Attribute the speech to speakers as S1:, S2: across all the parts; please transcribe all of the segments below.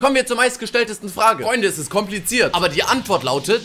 S1: Kommen wir zur meistgestelltesten Frage. Freunde, es ist kompliziert, aber die Antwort lautet...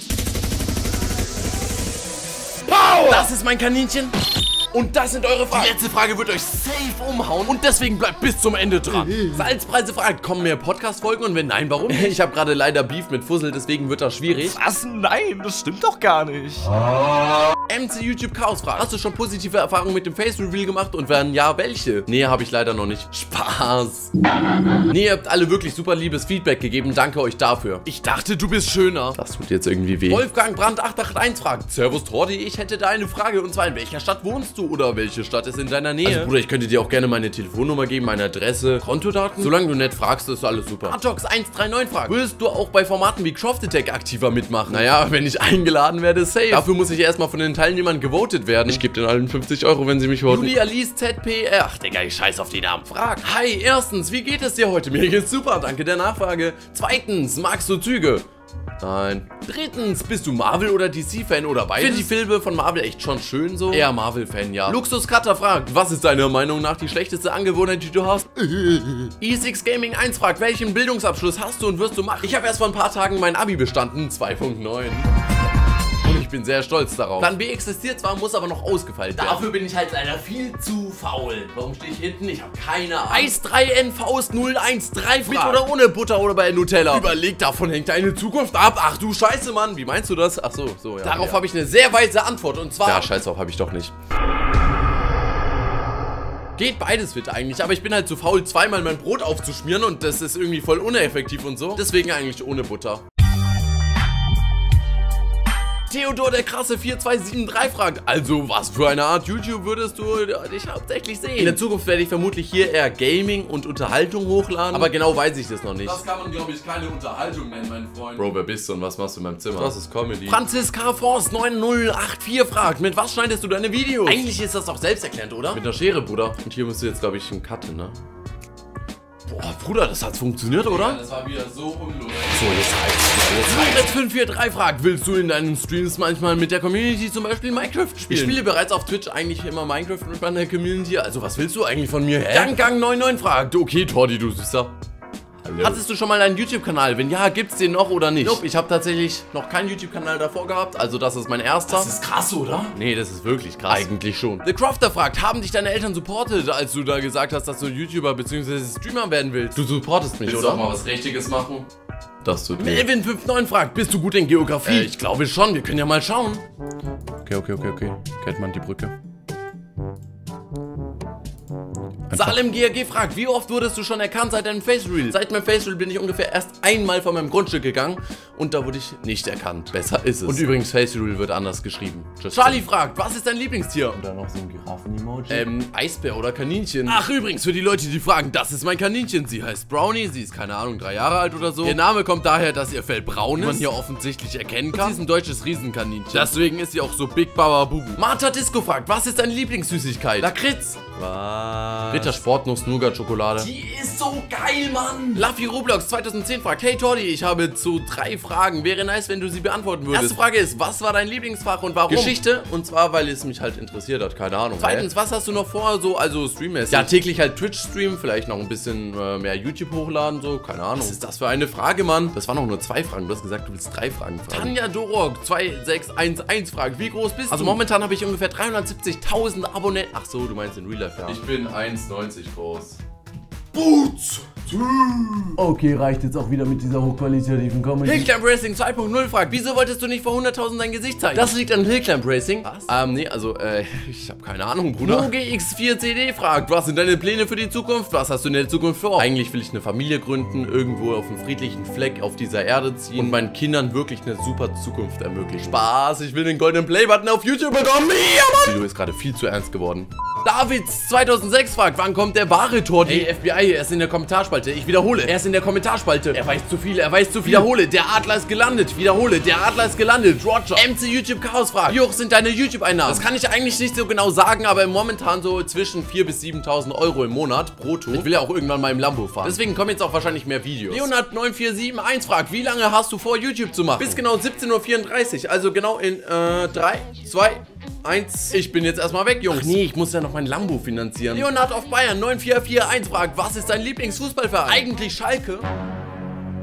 S1: Power! Das ist mein Kaninchen. Und das sind eure Fragen. Die letzte Frage wird euch safe umhauen und deswegen bleibt bis zum Ende dran. Salzpreise fragt, kommen mehr Podcast-Folgen und wenn nein, warum? Ich habe gerade leider Beef mit Fussel, deswegen wird das schwierig.
S2: Was? Nein, das stimmt doch gar nicht.
S1: MC YouTube Chaos fragt, hast du schon positive Erfahrungen mit dem Face Reveal gemacht und wenn ja, welche? Nee, habe ich leider noch nicht. Spaß. Nee, ihr habt alle wirklich super liebes Feedback gegeben, danke euch dafür. Ich dachte, du bist schöner. Das tut jetzt irgendwie weh. Wolfgang Brandt 881 fragt, Servus Tordi, ich hätte da eine Frage und zwar in welcher Stadt wohnst du oder welche Stadt ist in deiner Nähe? Also Bruder, ich könnte dir auch gerne meine Telefonnummer geben, meine Adresse, Kontodaten. Solange du nett fragst, ist alles super. Atox 139 fragt, willst du auch bei Formaten wie Croft Attack aktiver mitmachen? Naja, wenn ich eingeladen werde, safe. Dafür muss ich erstmal von den Teilnehmern gewotet werden. Ich gebe den allen 50 €, wenn sie mich voten. Julia Lies ZPR. Ach, Digga, ich scheiß auf die Namen. Frag. Hi, erstens, wie geht es dir heute? Mir geht's super, danke der Nachfrage. Zweitens, magst du Züge? Nein. Drittens, bist du Marvel- oder DC-Fan oder beides? Ich finde die Filme von Marvel echt schon schön so. Eher Marvel-Fan, ja. Luxus Cutter fragt, was ist deiner Meinung nach die schlechteste Angewohnheit, die du hast? E6 Gaming 1 fragt, welchen Bildungsabschluss hast du und wirst du machen? Ich habe erst vor ein paar Tagen mein Abi bestanden, 2.9. Und ich bin sehr stolz darauf. Plan B existiert zwar, muss aber noch ausgefeilt werden. Dafür bin ich halt leider viel zu faul. Warum stehe ich hinten? Ich habe keine Ahnung. Eis 3N Faust 013 mit oder ohne Butter oder bei Nutella? Überleg, davon hängt deine Zukunft ab. Ach du Scheiße, Mann. Wie meinst du das? Ach so, ja. Darauf habe ich eine sehr weise Antwort und zwar... Ja, scheiß auf, habe ich doch nicht. Geht beides fit eigentlich, aber ich bin halt zu faul, zweimal mein Brot aufzuschmieren und das ist irgendwie voll uneffektiv und so. Deswegen eigentlich ohne Butter. Theodor der krasse 4273 fragt, also was für eine Art YouTube würdest du dich hauptsächlich sehen? In der Zukunft werde ich vermutlich hier eher Gaming und Unterhaltung hochladen, aber genau weiß ich das noch nicht. Das kann man, glaube ich, keine Unterhaltung nennen, mein Freund. Bro, wer bist du und was machst du in meinem Zimmer? Das ist Comedy. Franziska Force 9084 fragt, mit was schneidest du deine Videos? Eigentlich ist das doch selbsterklärend, oder? Mit einer Schere, Bruder. Und hier musst du jetzt, glaube ich, einen Cut hin, ne? Boah, Bruder, das hat funktioniert, oder? Ja, das war wieder so unlustig. So, jetzt 543 fragt, willst du in deinen Streams manchmal mit der Community zum Beispiel Minecraft spielen? Ich spiele bereits auf Twitch eigentlich immer Minecraft mit meiner Community. Also, was willst du eigentlich von mir? Ganggang99 fragt, okay, Tordi, du Süßer. Hallo. Hattest du schon mal einen YouTube-Kanal? Wenn ja, gibt's den noch oder nicht? Nope, ich habe tatsächlich noch keinen YouTube-Kanal davor gehabt, also das ist mein erster. Das ist krass, oder? Nee, das ist wirklich krass. Eigentlich schon. The Crofter fragt, haben dich deine Eltern supportet, als du da gesagt hast, dass du YouTuber bzw. Streamer werden willst? Du supportest mich, willst oder? Willst du auch mal was Richtiges machen? Das tut mir. Melvin59 fragt, bist du gut in Geografie? Ich glaube schon, wir können ja mal schauen. Okay. Kennt man die Brücke? Salem GRG fragt, wie oft wurdest du schon erkannt seit deinem Face Reveal? Seit meinem Face Reveal bin ich ungefähr erst einmal von meinem Grundstück gegangen und da wurde ich nicht erkannt. Besser ist es. Und übrigens, Face Reveal wird anders geschrieben. Charlie fragt, was ist dein Lieblingstier? Und dann noch so ein Giraffen-Emoji. Eisbär oder Kaninchen. Ach, übrigens, für die Leute, die fragen, das ist mein Kaninchen. Sie heißt Brownie, sie ist, keine Ahnung, 3 Jahre alt oder so. Ihr Name kommt daher, dass ihr Fell braun ist, man hier offensichtlich erkennen kann. Sie ist ein deutsches Riesenkaninchen. Deswegen ist sie auch so Big Baba Bubu. Martha Disco fragt, was ist deine Lieblingssüßigkeit? Lakritz. Was? Sportnuss Nougat Schokolade. Die ist so geil, Mann. Luffy Roblox 2010 fragt, hey Tordi, ich habe zu 3 Fragen. Wäre nice, wenn du sie beantworten würdest. Erste Frage ist, was war dein Lieblingsfach und warum? Geschichte. Und zwar, weil es mich halt interessiert hat. Keine Ahnung. Zweitens, was hast du noch vor, so, also streammäßig? Ja, täglich halt Twitch streamen, vielleicht noch ein bisschen mehr YouTube hochladen, so. Keine Ahnung. Was ist das für eine Frage, Mann? Das waren noch nur 2 Fragen. Du hast gesagt, du willst 3 Fragen fragen. Tanja Dorok 2611 fragt, wie groß bist du? Also momentan habe ich ungefähr 370.000 Abonnenten. Ach so, du meinst in Real Life, ja. Ich bin 1,90 groß. Boots!
S3: Okay, reicht jetzt auch wieder mit dieser hochqualitativen Comedy.
S1: Hillclimb Racing 2.0 fragt, wieso wolltest du nicht vor 100.000 dein Gesicht zeigen? Das liegt an Hillclimb Racing. Was? Nee, also, ich habe keine Ahnung, Bruder. OGX4CD fragt, was sind deine Pläne für die Zukunft? Was hast du in der Zukunft vor? Eigentlich will ich eine Familie gründen, irgendwo auf einem friedlichen Fleck auf dieser Erde ziehen und meinen Kindern wirklich eine super Zukunft ermöglichen. Spaß, ich will den goldenen Play-Button auf YouTube bekommen. Ja, Mann! Das Video ist gerade viel zu ernst geworden. Davids 2006 fragt, wann kommt der wahre Tordi? Hey, FBI, er ist in der Kommentarspalte. Ich wiederhole, er ist in der Kommentarspalte. Er weiß zu viel, er weiß zu viel. Wiederhole, der Adler ist gelandet. Wiederhole, der Adler ist gelandet. Roger. MC YouTube Chaos fragt, wie hoch sind deine YouTube-Einnahmen? Das kann ich eigentlich nicht so genau sagen, aber momentan so zwischen 4.000 bis 7.000 € im Monat brutto. Ich will ja auch irgendwann mal im Lambo fahren. Deswegen kommen jetzt auch wahrscheinlich mehr Videos. Leonard9471 fragt, wie lange hast du vor, YouTube zu machen? Bis genau 17:34 Uhr, also genau in 3, 2, 1. Ich bin jetzt erstmal weg, Jungs. Ach nee, ich muss ja noch mein Lambo finanzieren. Leonard auf Bayern 9441 fragt, was ist dein Lieblingsfußballverein? Eigentlich Schalke.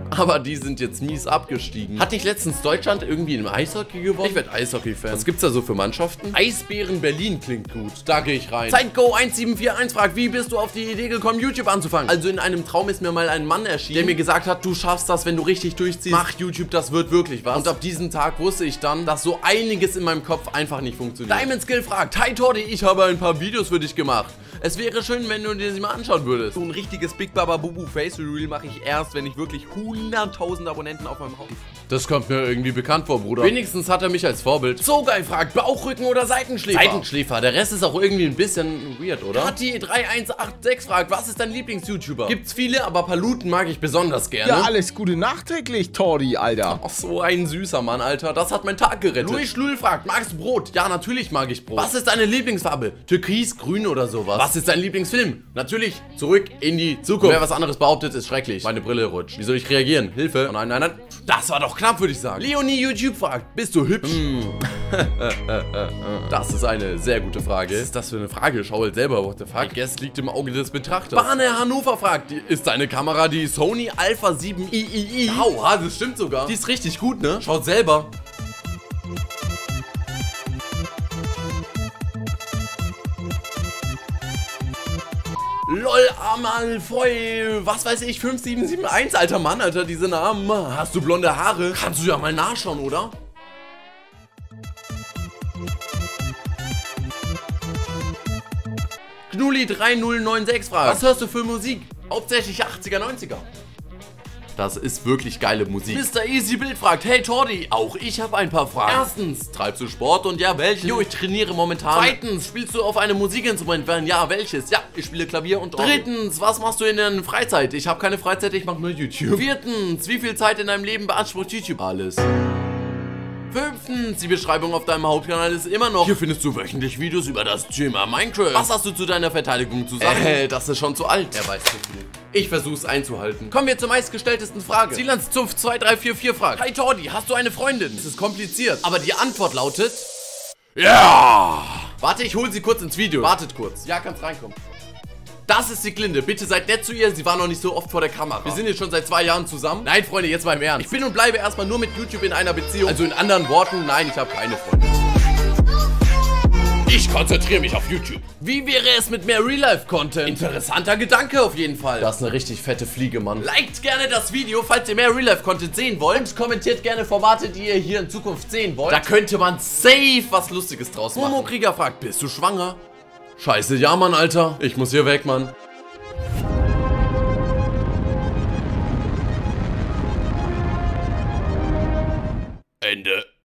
S1: Aber die sind jetzt mies abgestiegen. Hat nicht letztens Deutschland irgendwie im Eishockey gewonnen? Ich werde Eishockey-Fan. Was gibt's da so für Mannschaften? Eisbären Berlin klingt gut. Da gehe ich rein. Zeitgo1741 fragt, wie bist du auf die Idee gekommen, YouTube anzufangen? Also in einem Traum ist mir mal ein Mann erschienen, der mir gesagt hat, du schaffst das, wenn du richtig durchziehst. Mach YouTube, das wird wirklich was. Und ab diesem Tag wusste ich dann, dass so einiges in meinem Kopf einfach nicht funktioniert. Diamond Skill fragt, hi Tordi, ich habe ein paar Videos für dich gemacht. Es wäre schön, wenn du dir sie mal anschauen würdest.
S2: So ein richtiges Big Baba Bubu Face Reveal mache ich erst, wenn ich wirklich 100.000 Abonnenten auf meinem Haufen.
S1: Das kommt mir irgendwie bekannt vor, Bruder. Wenigstens hat er mich als Vorbild. So geil fragt, Bauchrücken oder Seitenschläfer? Seitenschläfer, der Rest ist auch irgendwie ein bisschen weird, oder? Kati3186 fragt, was ist dein Lieblings-YouTuber? Gibt's viele, aber Paluten mag ich besonders gerne.
S4: Ja, alles Gute nachträglich, Tordi, Alter.
S1: Ach, so ein süßer Mann, Alter. Das hat meinen Tag gerettet. Louis Schlul fragt, magst du Brot? Ja, natürlich mag ich Brot. Was ist deine Lieblingsfarbe? Türkis, grün oder sowas? Was ist dein Lieblingsfilm? Natürlich, zurück in die Zukunft. Wer was anderes behauptet, ist schrecklich. Meine Brille rutscht. Wie soll ich reagieren? Hilfe. Oh nein, nein, nein. Das war doch knapp, würde ich sagen. Leonie YouTube fragt, bist du hübsch? Das ist eine sehr gute Frage. Was ist das für eine Frage? Schau halt selber, what the fuck? I guess liegt im Auge des Betrachters. Bahne Hannover fragt, ist deine Kamera die Sony Alpha 7 III? Aua, das stimmt sogar. Die ist richtig gut, ne? Schaut selber. LOL, Amalfoy, was weiß ich, 5771, alter Mann, Alter, diese Namen. Hast du blonde Haare? Kannst du ja mal nachschauen, oder? Knulli3096 fragt, was hörst du für Musik? Hauptsächlich 80er, 90er. Das ist wirklich geile Musik. Mr. Easy Bild fragt, hey Tordi, auch ich habe ein paar Fragen. Erstens, treibst du Sport und ja, welchen? Jo, ich trainiere momentan. Zweitens, spielst du auf einem Musikinstrument? Wenn ja, welches? Ja, ich spiele Klavier und Orgel. Drittens, was machst du in deiner Freizeit? Ich habe keine Freizeit, ich mache nur YouTube. Viertens, wie viel Zeit in deinem Leben beansprucht YouTube? Alles. Fünftens, die Beschreibung auf deinem Hauptkanal ist immer noch. Hier findest du wöchentlich Videos über das Thema Minecraft. Was hast du zu deiner Verteidigung zu sagen? Das ist schon zu alt. Er weiß zu viel. Ich versuch's einzuhalten. Kommen wir zur meistgestelltesten Frage. Silanszupf2344 fragt, hi Tordi, hast du eine Freundin? Es ist kompliziert, aber die Antwort lautet, ja. Warte, ich hole sie kurz ins Video. Wartet kurz. Ja, kannst reinkommen. Das ist die Glinde. Bitte seid nett zu ihr. Sie war noch nicht so oft vor der Kamera. Wir sind jetzt schon seit 2 Jahren zusammen. Nein, Freunde, jetzt mal im Ernst. Ich bin und bleibe erstmal nur mit YouTube in einer Beziehung. Also in anderen Worten, nein, ich habe keine Freunde. Ich konzentriere mich auf YouTube. Wie wäre es mit mehr Real-Life-Content? Interessanter Gedanke auf jeden Fall. Das ist eine richtig fette Fliege, Mann. Liked gerne das Video, falls ihr mehr Real-Life-Content sehen wollt. Und kommentiert gerne Formate, die ihr hier in Zukunft sehen wollt. Da könnte man safe was Lustiges draus machen. Momo Krieger fragt, bist du schwanger? Scheiße, ja, Mann, Alter. Ich muss hier weg, Mann. Ende.